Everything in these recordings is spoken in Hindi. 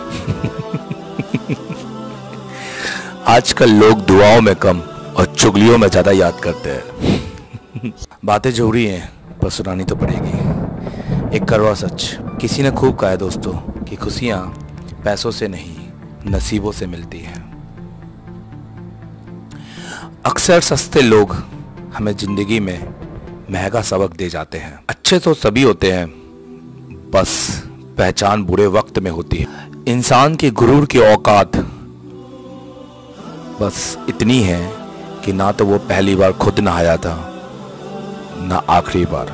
आजकल लोग दुआओं में कम और चुगलियों में ज्यादा याद करते हैं। बातें जरूरी हैं पर सुनानी तो पड़ेगी। एक कड़वा सच किसी ने खूब कहा है दोस्तों कि खुशियां पैसों से नहीं नसीबों से मिलती हैं। अक्सर सस्ते लोग हमें जिंदगी में महंगा सबक दे जाते हैं। अच्छे तो सभी होते हैं, बस पहचान बुरे वक्त में होती है। इंसान के गुरूर की औकात बस इतनी है कि ना तो वो पहली बार खुद नहाया था ना आखिरी बार।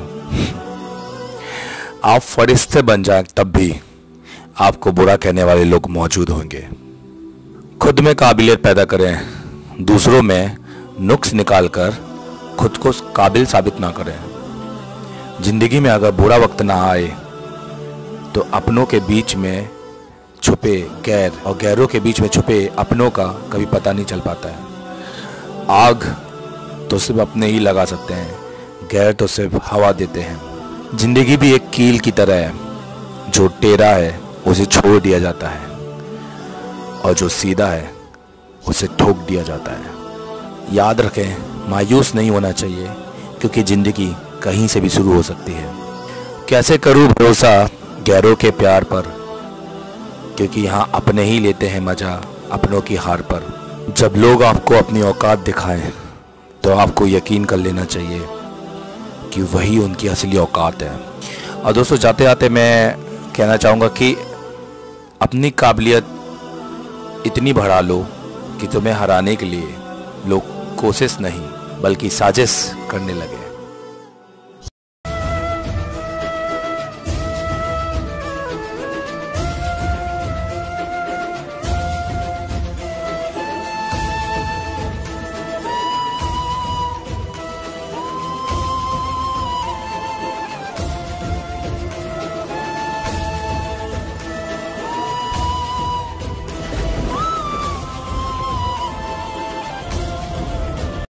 आप फरिश्ते बन जाएं तब भी आपको बुरा कहने वाले लोग मौजूद होंगे। खुद में काबिलियत पैदा करें, दूसरों में नुक्स निकालकर खुद को काबिल साबित ना करें। जिंदगी में अगर बुरा वक्त ना आए तो अपनों के बीच में छुपे गैर और गैरों के बीच में छुपे अपनों का कभी पता नहीं चल पाता है। आग तो सिर्फ अपने ही लगा सकते हैं, गैर तो सिर्फ हवा देते हैं। जिंदगी भी एक कील की तरह है, जो टेढ़ा है उसे छोड़ दिया जाता है और जो सीधा है उसे ठोक दिया जाता है। याद रखें, मायूस नहीं होना चाहिए क्योंकि जिंदगी कहीं से भी शुरू हो सकती है। कैसे करूं भरोसा गैरों के प्यार पर, क्योंकि यहाँ अपने ही लेते हैं मजा अपनों की हार पर। जब लोग आपको अपनी औकात दिखाएं तो आपको यकीन कर लेना चाहिए कि वही उनकी असली औकात है। और दोस्तों, जाते जाते मैं कहना चाहूँगा कि अपनी काबिलियत इतनी बढ़ा लो कि तुम्हें हराने के लिए लोग कोशिश नहीं बल्कि साजिश करने लगे।